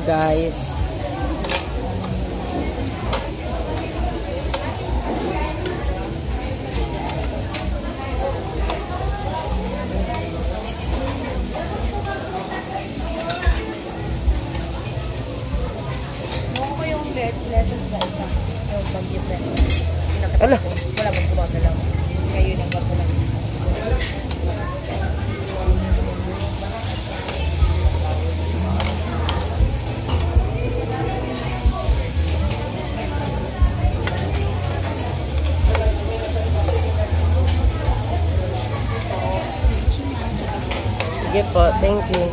guys. Lettuce na isa. Yung pag-ibig. Ala. Wala bang kumaka lang. Ngayon ang bago lang. Sige po, thank you.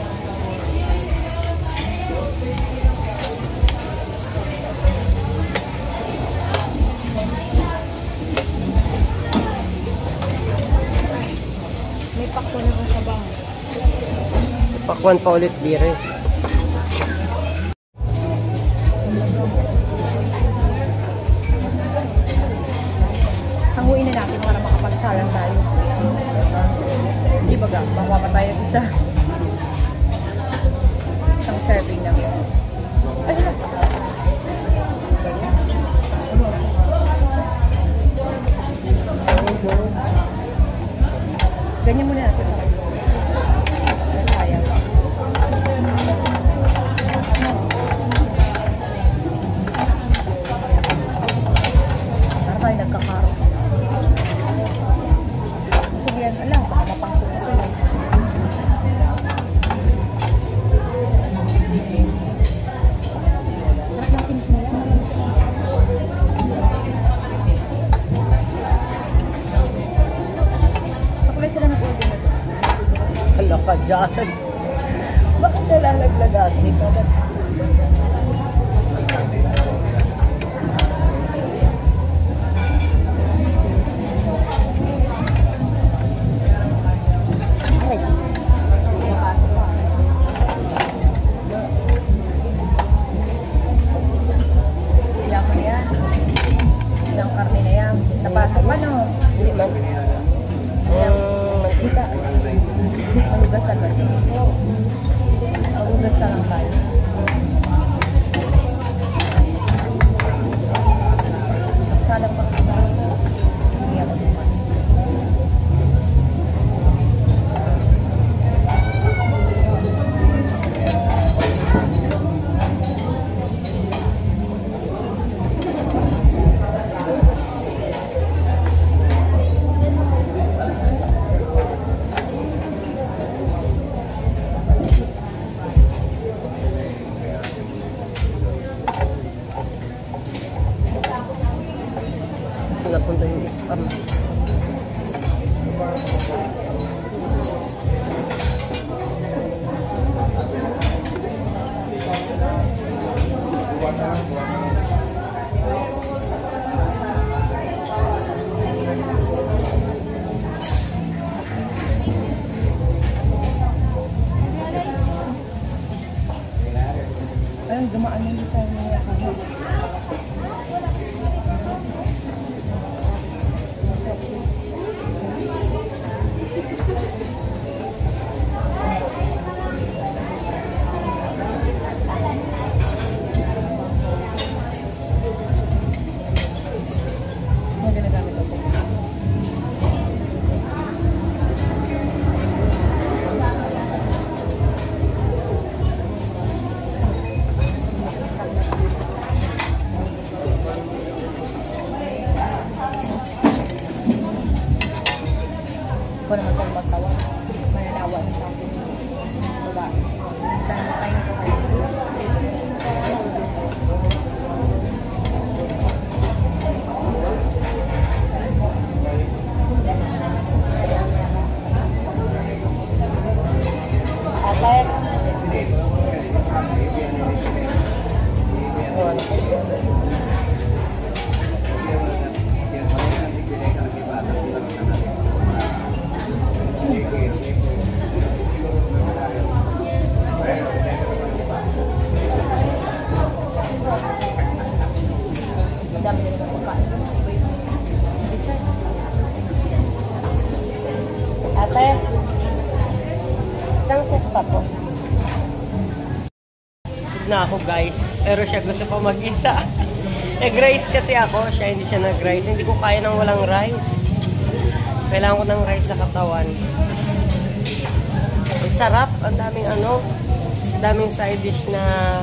May pakto na sa bang. Pakwan pa ulit dire. Hanguin na natin para makapagsalan tayo. Hindi ba ga? Makuha tayo isa. Isang serving lang. Ay, ganyan muna natin. Sayang. Para tayo nagkakaro. Sabihan ka lang, baka mapangko ito eh. Sarap natin sila. Pakulay sila ng order na ito. Hala ka dyan. Bakit nalalaglag ate ka? Ay, nakasok pa. Ilang ko na yan. Ilang karne na yan. Napasok ba no? Hindi man. Mantika. Malugasan ba ito? Malugasan lang tayo. Salang pa kita. Hindi ako duman. Napunta yung spam. Ayun, dumaan na dito tayo ng yakama. Ano ginagamit ako? Kung naman tayo magtawa, mananawa ng tao. Diba? Dahil tayo ko kayo. Atay. Madami na naman pagkain. Ate, isang set pa po. na ako guys. Pero siya gusto pa mag-isa. Nag-rice kasi ako. Siya hindi siya nag-rice. Hindi ko kaya ng walang rice. Kailangan ko ng rice sa katawan. Sarap. Ang daming daming side dish na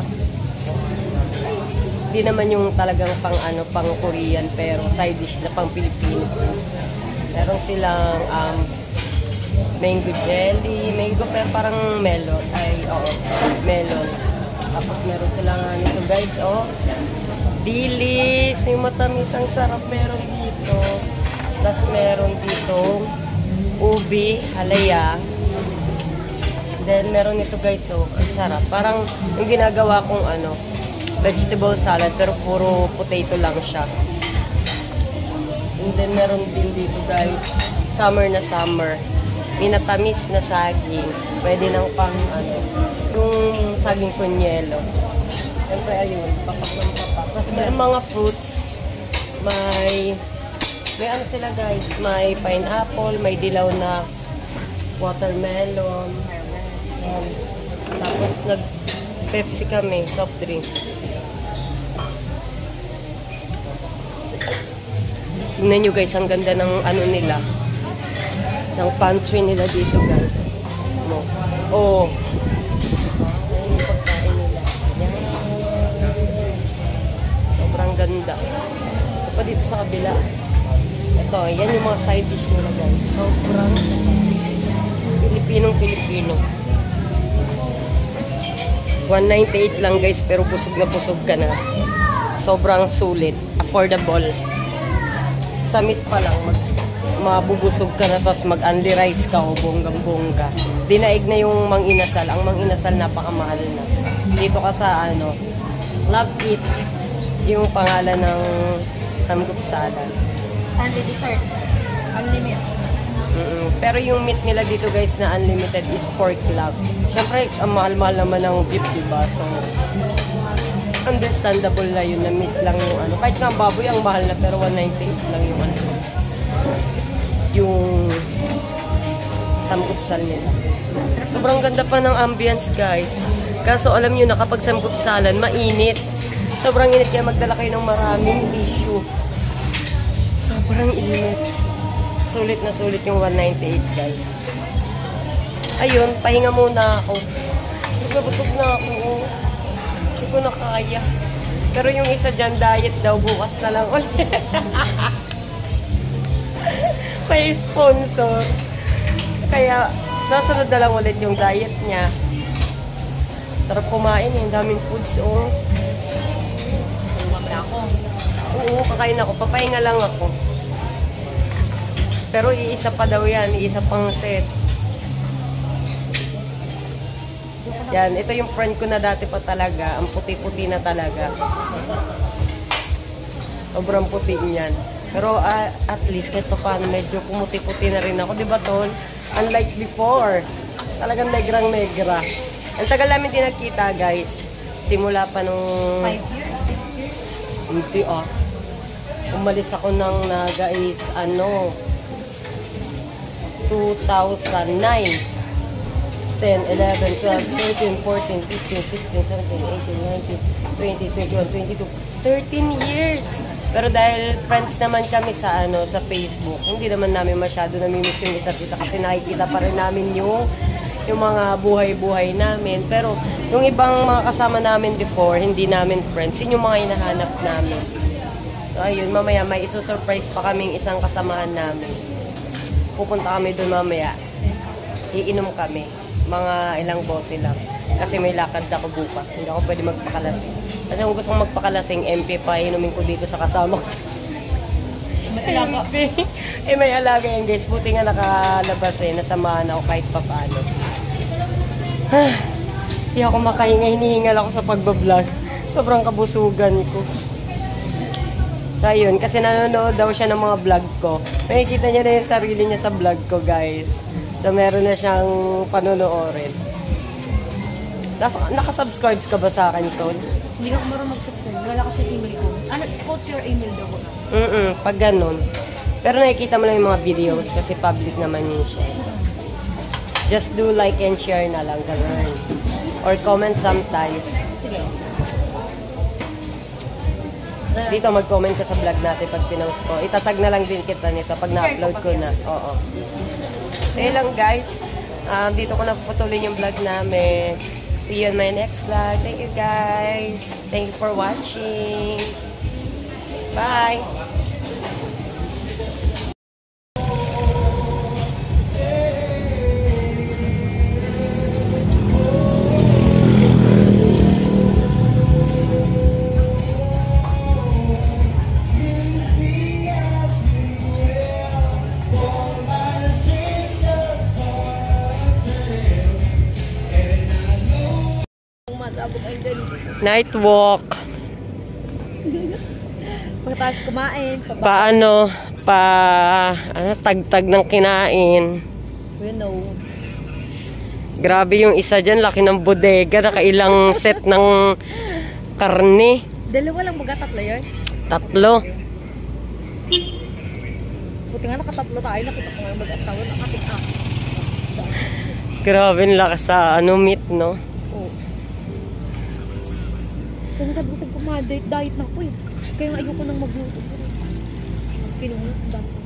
di naman yung talagang pang Korean, pero side dish na pang Filipino foods. Meron silang mango jelly, mango pero parang melon. Melon. Tapos meron silang nito guys, dilis, yung matamis, ang sarap meron dito. Tapos meron dito ubi, halaya. Then meron nito guys, ang sarap. Parang yung ginagawa kong vegetable salad, pero puro potato lang siya. And then meron din dito guys, summer na summer. Minatamis na saging. Pwede nang pang yung saging kunyelo. Siyempre ayun, papak ng papak. Tapos may mga fruits, may sila guys, may pineapple, may dilaw na watermelon. Tapos nag-Pepsi kami, soft drinks. Tingnan nyo guys, ang ganda ng nila. Ng pantry nila dito guys. Ayun yung pagkain nila. Yan. Sobrang ganda. Ito pa dito sa kabila. Ito, yan yung mga side dish nila guys. Sobrang Pilipinong-Pilipino. 198 lang guys, pero busog na busog ka na. Sobrang sulit. Affordable. Sa meat pa lang, mabubusog ka na, tapos mag-only rice ka o bonggang-bongga. Dinaig na yung mang-inasal. Ang mang-inasal napakamahal na. Dito ka sa Love Eat, yung pangalan ng samgupsalan. Only dessert. Unlimited. Pero yung meat nila dito guys na unlimited is pork love. Siyempre, ang mahal-mahal naman ng beef, diba? So, understandable na yun na meat lang yung Kahit nga baboy ang mahal na, pero 198 lang yung yung samgupsal nila. Sobrang ganda pa ng ambience guys. Kaso alam nyo na kapag samgupsalan, mainit. Sobrang init, kaya magdala kayo ng maraming tissue. Sobrang init. Sulit na sulit yung 198 guys. Ayun, pahinga muna ako. Busog na ako. Hindi ko na kaya. Pero yung isa dyan, diet daw, bukas na lang ulit. May sponsor. Kaya, sasunod na lang ulit yung diet niya. Sarap kumain, yung daming foods, Mamaya ako. Oo, kakain ako. Papahinga lang ako. Pero iisa pa daw yan. Iisa pang set. Yan, ito yung friend ko na dati pa talaga. Ang puti-puti na talaga. Sobrang puti niyan. Pero at least kahit pa paano medyo pumuti-puti na rin ako. Diba, Tol? Unlike before. Talagang negrang-negra. Ang tagal namin din nakita, guys. Simula pa nung... 5 years? 6 years? Hindi umalis ako ng Naga is 2009. 10, 11, 12, 13, 14, 15, 16, 17, 18, 19, 20, 21, 22, 13 years. Pero dahil friends naman kami sa sa Facebook, hindi naman namin masyado namimiss yung isa't isa kasi nakikita pa rin namin yung mga buhay-buhay namin. Pero yung ibang mga kasama namin before, hindi namin friends, yun yung mga hinahanap namin. So ayun, mamaya may iso-surprise pa kaming isang kasamahan namin. Pupunta kami doon mamaya. Iinom kami. Mga ilang bote lang. Kasi may lakad ako bukas. Hindi ako pwede magpakalasing. Kasi kung gusto kong magpakalasing, MP pa, inumin ko dito sa kasama ko. MP. May alaga yan guys. Buti nga nakalabas nasamahan ako kahit pa paano. Hindi ako makahinga. Hinihingal ako sa pagbablog. Sobrang kabusugan ko. So ayun, kasi nanonood daw siya ng mga vlog ko. Makikita niya na yung sarili niya sa vlog ko guys. So, meron na siyang panonoorin. Nakasubscribes ka ba sa akin, Tol? Hindi ako marunong mag-subscribe. Wala kasi email ko. Quote your email daw ko. Pag ganun. Pero nakikita mo lang yung mga videos kasi public naman yun siya. Just do like and share na lang, ganun. Or comment sometimes. Sige. Dito mag-comment ka sa vlog natin pag pinost ko. Itatag na lang din kita nito pag na-upload ko na. Oo. So yun lang guys. Dito ko na puputulin yung vlog namin. See you in my next vlog. Thank you guys. Thank you for watching. Bye. Night walk. Pagkatapos kumain, Paano? Tagtag ng kinain. you know. Grabe yung isa dyan. Laki ng bodega. Nakailang set ng karne. Dalawa lang baga, tatlo yun. 3. Buti nga nakatatlo tayo, nakita ko nga mag-asawa, nakatika. Grabe yung lakas sa meat, no? Oo. Kaya sabi ko, diet na ako eh. Kaya nga ayoko nang magluto. Pinunod, dami.